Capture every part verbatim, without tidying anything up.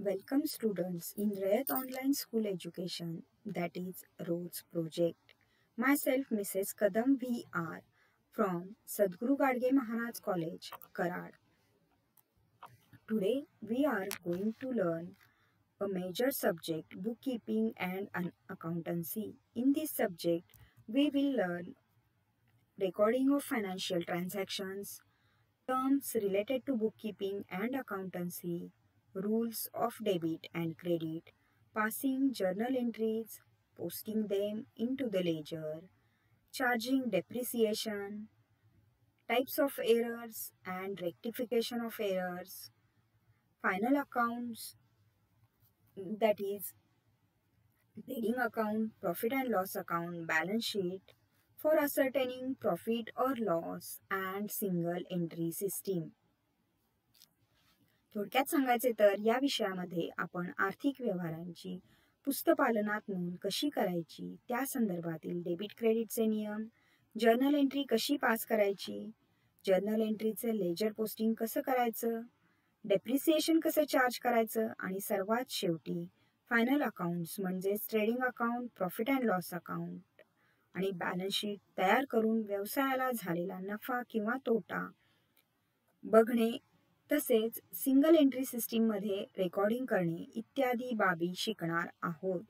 Welcome students in Rayat Online School Education, that is ROSE project. Myself Missus Kadam V R from Sadhguru Gadge Maharaj College, Karad. Today we are going to learn a major subject, bookkeeping and an accountancy. In this subject, we will learn recording of financial transactions, terms related to bookkeeping and accountancy, rules of debit and credit, passing journal entries, posting them into the ledger, charging depreciation, types of errors and rectification of errors, final accounts, that is trading account, profit and loss account, balance sheet, for ascertaining profit or loss and single entry system. थोडक्यात सांगायचे तर या विषयामध्ये आपण आर्थिक व्यवहारांची पुस्तपालनात नोंद कशी करायची, त्या संदर्भातील डेबिट क्रेडिटचे नियम, जर्नल एंट्री कशी पास करायची, जर्नल एंट्रीचे लेजर पोस्टिंग कसं करायचं, डेप्रिसिएशन कसं चार्ज करायचं आणि सर्वात शेवटी फायनल अकाउंट्स म्हणजेच trading account, profit and loss account आणि बॅलन्स शीट तयार करून व्यवसायाला झालेला नफा किंवा तोटा बघणे, तसेच सिंगल एंट्री सिस्टीम मध्ये रेकॉर्डिंग करणे इत्यादी बाबी शिकणार आहोत.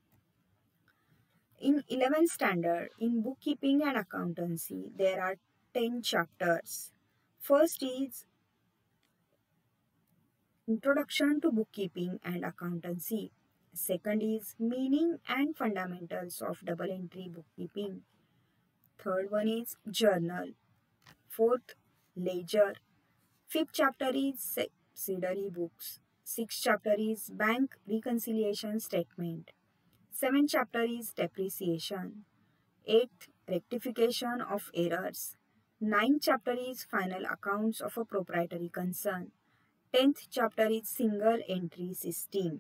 In eleventh standard, in bookkeeping and accountancy, there are ten chapters. First is Introduction to Bookkeeping and Accountancy. Second is Meaning and Fundamentals of Double Entry Bookkeeping. Third one is Journal. Fourth, Ledger. Fifth chapter is Subsidiary Books. Sixth chapter is Bank Reconciliation Statement. Seventh chapter is Depreciation. Eighth, Rectification of Errors. Ninth chapter is Final Accounts of a Proprietary Concern. Tenth chapter is Single Entry System.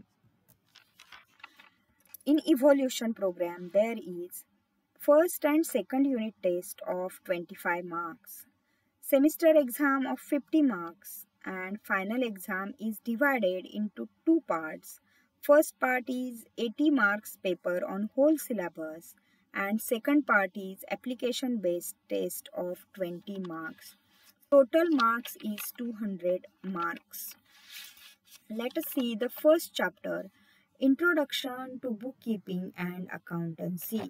In Evolution program, there is first and second unit test of twenty-five marks. Semester exam of fifty marks and final exam is divided into two parts. First part is eighty marks paper on whole syllabus and second part is application based test of twenty marks. Total marks is two hundred marks. Let us see the first chapter, Introduction to Bookkeeping and Accountancy.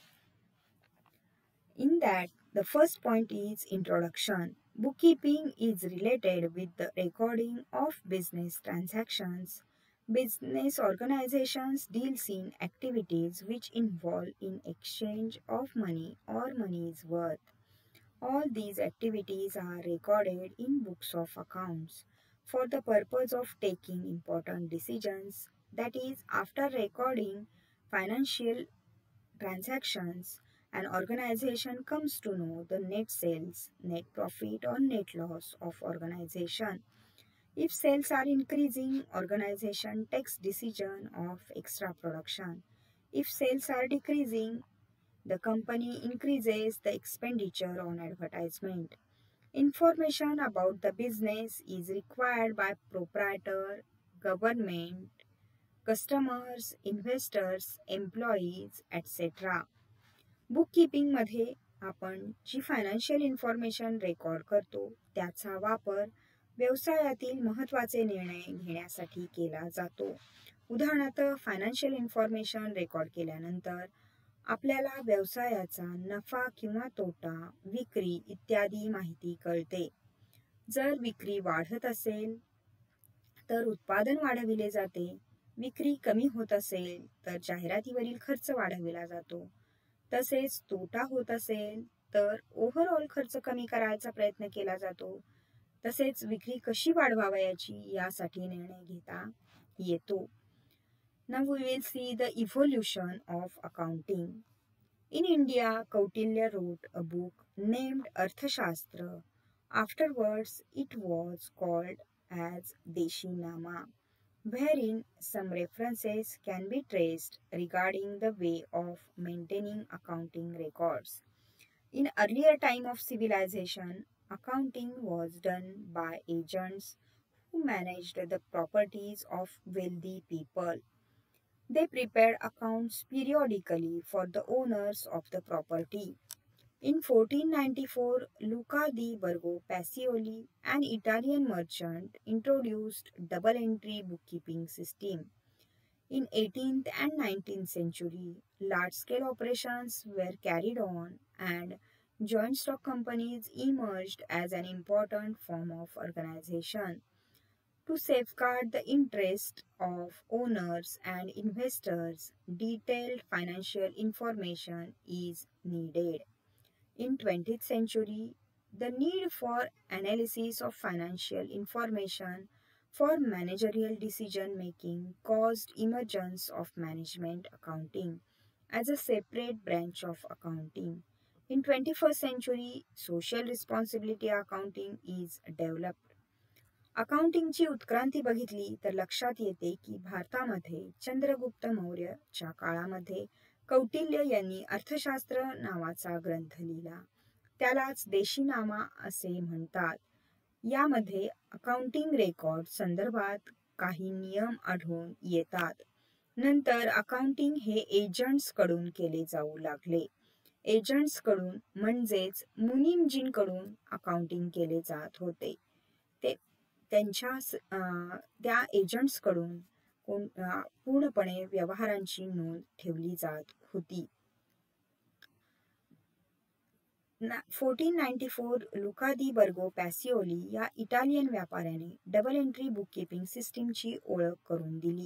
In that, the first point is introduction. Bookkeeping is related with the recording of business transactions. Business organizations deals in activities which involve in exchange of money or money's worth. All these activities are recorded in books of accounts for the purpose of taking important decisions. That is, after recording financial transactions, an organization comes to know the net sales, net profit or net loss of organization. If sales are increasing, organization takes decision of extra production. If sales are decreasing, the company increases the expenditure on advertisement. Information about the business is required by proprietor, government, customers, investors, employees, et cetera. Bookkeeping मध्ये आपण जी financial information record करतो त्याचा वापर व्यवसायातील महत्त्वाचे निर्णय घेण्यासाठी केला जातो. उदाहरणार्थ, फायनान्शियल इन्फॉर्मेशन रेकॉर्ड केल्यानंतर आपल्याला व्यवसायाचा नफा किंवा तोटा, विक्री इत्यादी माहिती कळते. जर विक्री वाढत असेल तर उत्पादन वाढविले जाते, विक्री कमी होत असेल तर जाहिरातीवरील खर्च वाढविला जातो, तसेच तोटा होत असेल तर ओव्हरऑल खर्च कमी करायचा प्रयत्न केला जातो. तसेच विक्री कशी वाढवावयाची यासाठी निर्णय घेता येतो. Now we will see the evolution of accounting. In India, Kautilya wrote a book named Arthashastra. Afterwards, it was called as Deshinama, wherein some references can be traced regarding the way of maintaining accounting records. In earlier time of civilization, accounting was done by agents who managed the properties of wealthy people. They prepared accounts periodically for the owners of the property. In fourteen ninety-four, Luca di Borgo Pacioli, an Italian merchant, introduced double-entry bookkeeping system. In eighteenth and nineteenth century, large-scale operations were carried on and joint stock companies emerged as an important form of organization. To safeguard the interest of owners and investors, detailed financial information is needed. In twentieth century, the need for analysis of financial information for managerial decision making caused emergence of management accounting as a separate branch of accounting. In twenty-first century, social responsibility accounting is developed. अकाउंटिंगची उत्क्रांती बघितली तर लक्षात येते की भारतामध्ये चंद्रगुप्त मौर्यच्या काळामध्ये कौटिल्य यांनी अर्थशास्त्र नावाचा ग्रंथ लिहिला. त्यालाच देशीनामा असे म्हणतात. यामध्ये अकाउंटिंग रेकॉर्ड संदर्भात काही नियम आढळून येतात. नंतर अकाउंटिंग हे एजंट्स कडून केले जाऊ लागले. एजंट्स कडून म्हणजेच मुनीमजींकडून अकाउंटिंग केले जात होते. ते त्यांच्या त्या एजंट्सकडून पूर्णपणे व्यवहारांची नोंद ठेवली जात होती. Fourteen ninety four Luca di Borgo Pacioli या इटालियन व्यापाऱ्याने डबल एंट्री बुककीपिंग सिस्टीमची ओळख करून दिली.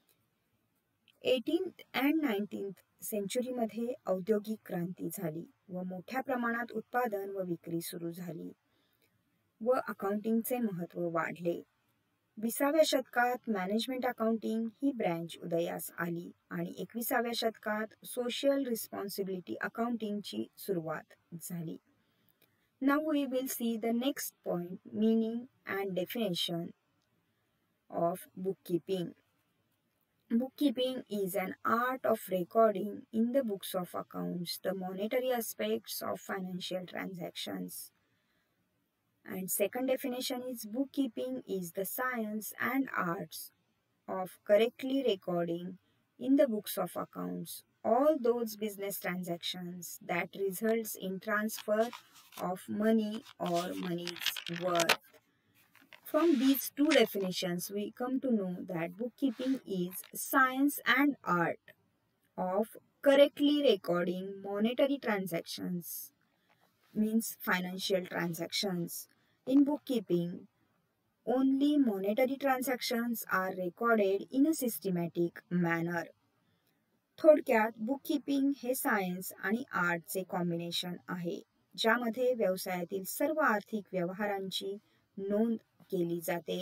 एटीन्थ अँड नाईन्टीन्थ सेंचुरीमध्ये औद्योगिक क्रांती झाली व मोठ्या प्रमाणात उत्पादन व विक्री सुरू झाली व अकाउंटिंगचे महत्त्व वाढले. विसाव्या शतकात मॅनेजमेंट अकाउंटिंग ही ब्रँच उदयास आली आणि एकविसाव्या शतकात सोशल रिस्पॉन्सिबिलिटी अकाउंटिंगची सुरुवात झाली. Now we will see the next point, meaning and definition of bookkeeping. Bookkeeping is an art of recording in the books of accounts the monetary aspects of financial transactions. And second definition is bookkeeping is the science and arts of correctly recording in the books of accounts all those business transactions that results in transfer of money or money's worth. From these two definitions, we come to know that bookkeeping is science and art of correctly recording monetary transactions, means financial transactions. In bookkeeping, only monetary transactions are recorded in a systematic manner. थोडक्यात bookkeeping हे science आणि आर्टचे combination आहे, ज्यामध्ये व्यवसायातील सर्व आर्थिक व्यवहारांची नोंद केली जाते.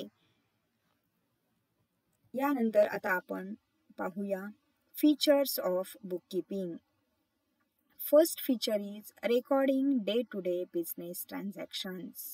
यानंतर आता आपण पाहूया features of bookkeeping. First feature is recording day to day business transactions.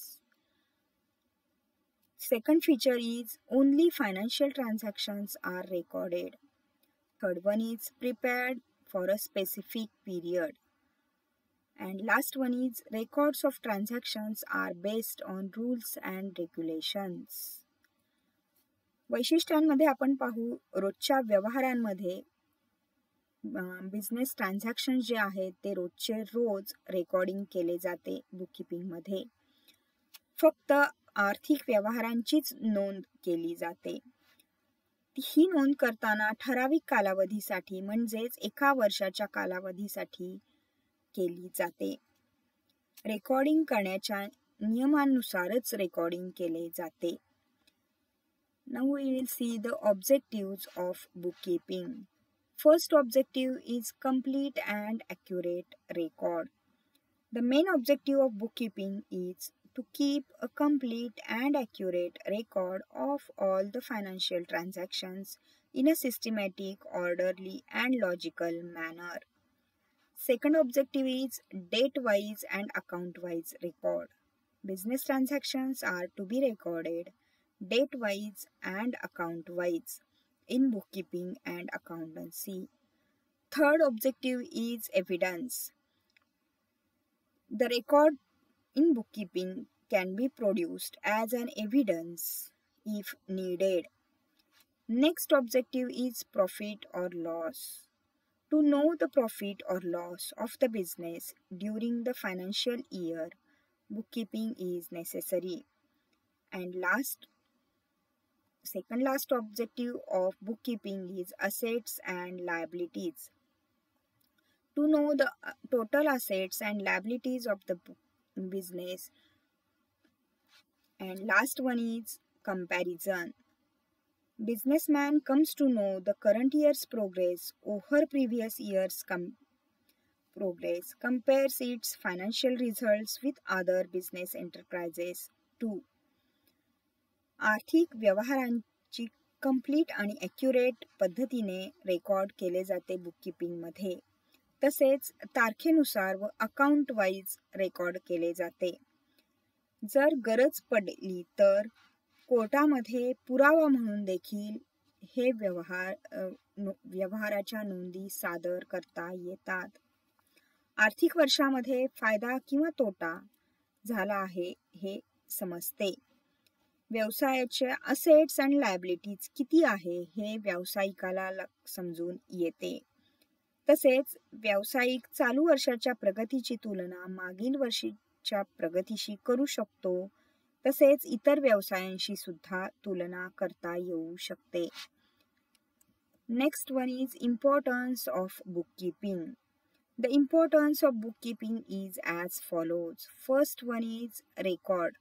Second feature is only financial transactions are recorded. Third one is prepared for a specific period. And last one is records of transactions are based on rules and regulations. वैशिष्ट्यांमध्ये आपण पाहू, रोजच्या व्यवहारांमध्ये business transaction जे आहेत ते रोजचे रोज recording केले जाते बुककीपिंग मध्ये. फक्त आर्थिक व्यवहारांचीच नोंद केली जाते. ही नोंद करताना ठराविक कालावधीसाठी म्हणजेच एका वर्षाच्या कालावधीसाठी केली जाते. रेकॉर्डिंग करण्याच्या नियमानुसारच रेकॉर्डिंग केले जाते. Now we will see the objectives of bookkeeping. First objective is complete and accurate record. The main objective of bookkeeping is to keep a complete and accurate record of all the financial transactions in a systematic, orderly, and logical manner. Second objective is date-wise and account-wise record. Business transactions are to be recorded date-wise and account-wise in bookkeeping and accountancy. Third objective is evidence. The record in bookkeeping can be produced as an evidence if needed. Next objective is profit or loss. To know the profit or loss of the business during the financial year, bookkeeping is necessary. And last, second last objective of bookkeeping is assets and liabilities. To know the uh, total assets and liabilities of the business. And last one is comparison. Businessman comes to know the current year's progress over previous year's com- progress, compares its financial results with other business enterprises too. आर्थिक व्यवहारांची complete आणि accurate पद्धतीने record केले जाते बुककीपिंगमध्ये. तसेच तारखेनुसार व account wise record केले जाते. जर गरज पडली तर कोर्टामध्ये पुरावा म्हणून देखील हे व्यवहार व्यवहाराच्या नोंदी सादर करता येतात. आर्थिक वर्षामध्ये फायदा किंवा तोटा झाला आहे हे समजते. व्यवसायाचे असेट्स आणि लायबिलिटीज किती आहे हे व्यावसायिकाला समजून येते. तसेच व्यावसायिक चालू वर्षाच्या प्रगतीची तुलना मागील वर्षीच्या प्रगतीशी करू शकतो. तसेच इतर व्यवसायांशी सुद्धा तुलना करता येऊ शकते. Next one is importance of bookkeeping. The importance of bookkeeping is as follows. First one is record.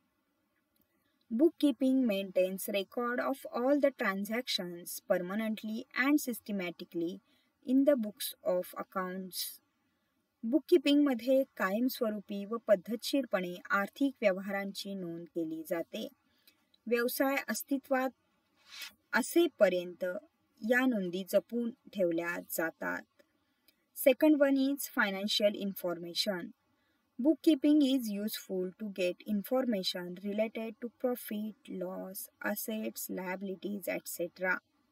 Bookkeeping maintains record of all the transactions permanently and systematically in the books of accounts. Bookkeeping मध्ये कायमस्वरूपी व पद्धतशीरपणे आर्थिक व्यवहारांची नोंद केली जाते. व्यवसाय अस्तित्वात असेपर्यंत या नोंदी जपून ठेवल्या जातात. Second one is financial information. Bookkeeping is useful to get information related to profit, loss, assets, liabilities, et cetera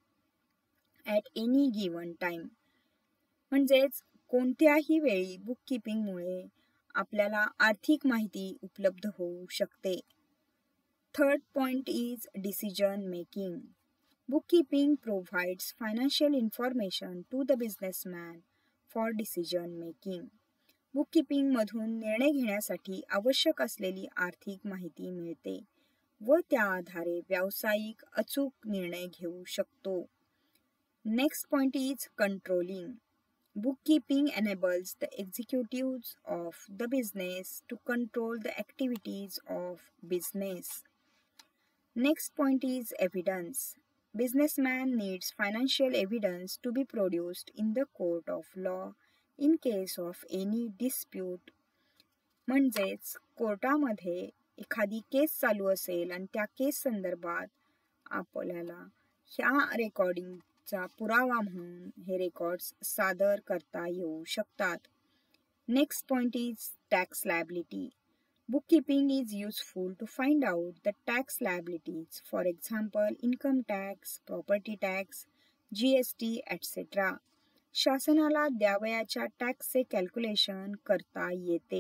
at any given time. म्हणजेच कोणत्याही वेळी बुककीपिंगमुळे आपल्याला आर्थिक माहिती उपलब्ध होऊ शकते. Third point is decision making. Bookkeeping provides financial information to the businessman for decision making. Bookkeeping मधून निर्णय घेण्यासाठी आवश्यक असलेली आर्थिक माहिती मिळते व त्या आधारे व्यावसायिक अचूक निर्णय घेऊ शकतो. Next point is controlling. Bookkeeping enables the executives of the business to control the activities of business. Next point is evidence. Businessman needs financial evidence to be produced in the court of law in case of any dispute. म्हणजेच कोर्टामध्ये एखादी case चालू असेल आणि त्या case संदर्भात आपल्याला ह्या रेकॉर्डिंगचा पुरावा म्हणून हे रेकॉर्ड्स सादर करता येऊ शकतात. Next point is tax liability. Bookkeeping is useful to find out the tax liabilities, for example, income tax, property tax, G S T, et cetera. शासनाला द्यावयाच्या टॅक्सचे कॅल्क्युलेशन करता येते.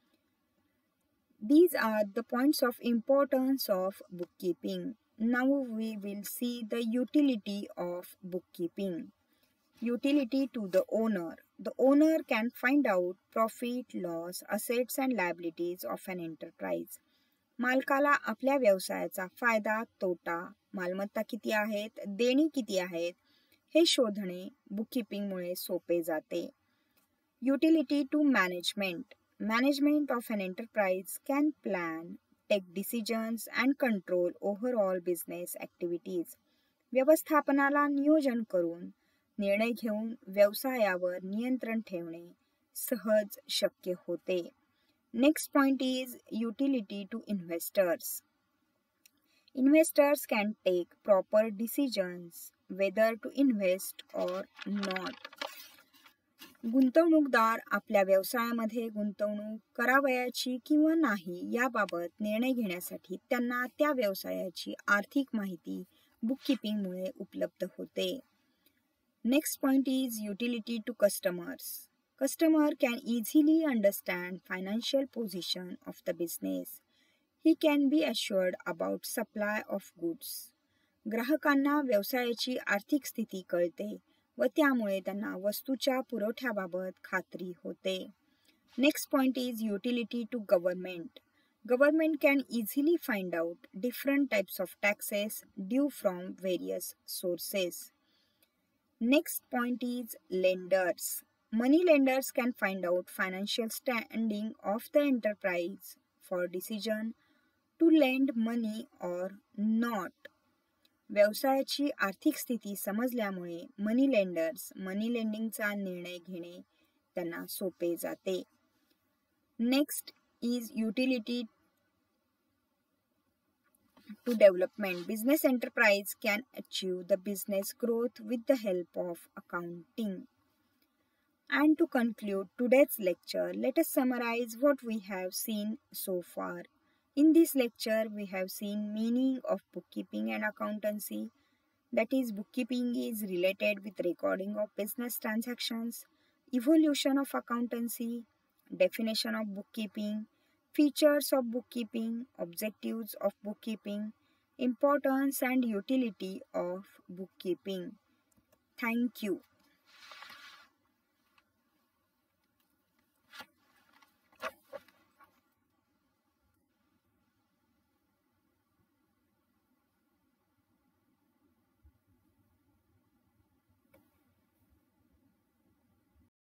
These are the points of importance of bookkeeping. Now we will see the utility of bookkeeping. Utility to the owner. The owner can find out profit, loss, assets and liabilities of an enterprise. मालकाला आपल्या व्यवसायाचा फायदा, तोटा, मालमत्ता किती आहेत, देणी किती आहेत हे शोधणे बुककीपिंगमुळे सोपे जाते. Utility to management. Management of an enterprise can plan, take decisions and control overall business activities. व्यवस्थापनाला नियोजन करून निर्णय घेऊन व्यवसायावर नियंत्रण ठेवणे सहज शक्य होते. Next point is utility to investors. Investors can take proper decisions whether to invest or not. गुंतवणूकदार आपल्या व्यवसायामध्ये गुंतवणूक करावयाची किंवा नाही याबाबत निर्णय घेण्यासाठी त्यांना त्या व्यवसायाची आर्थिक माहिती बुककीपिंगमुळे उपलब्ध होते. Next point is utility to customers. Customer can easily understand financial position of the business. He can be assured about supply of goods. ग्राहकांना व्यवसायाची आर्थिक स्थिती कळते व त्यामुळे त्यांना वस्तूच्या पुरवठ्याबाबत खात्री होते. Next point is utility to government. Government can easily find out different types of taxes due from various sources. Next point is lenders. Money lenders can find out financial standing of the enterprise for decision to lend money or not. व्यवसायाची आर्थिक स्थिती समजल्यामुळे money lenders money लेंडिंगचा निर्णय घेणे त्यांना सोपे जाते. Next is utility to development. Business enterprise can achieve the business growth with the help of accounting. And to conclude today's lecture, let us summarize what we have seen so far. In this lecture, we have seen meaning of bookkeeping and accountancy. That is, bookkeeping is related with recording of business transactions, evolution of accountancy, definition of bookkeeping, features of bookkeeping, objectives of bookkeeping, importance and utility of bookkeeping. Thank you.